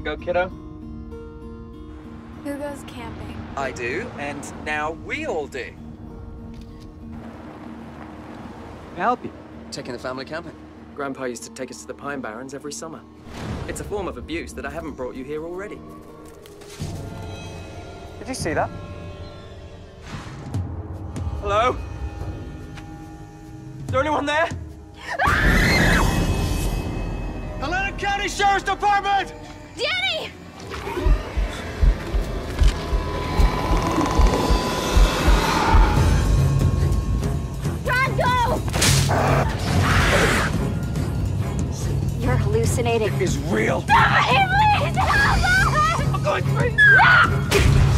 to go, kiddo? Who goes camping? I do, and now we all do. Help you. Taking the family camping. Grandpa used to take us to the Pine Barrens every summer. It's a form of abuse that I haven't brought you here already. Did you see that? Hello? Is there anyone there? Atlanta County Sheriff's Department! Danny! Brad, go! You're hallucinating. It is real. Die, please! Help us! I'm going through.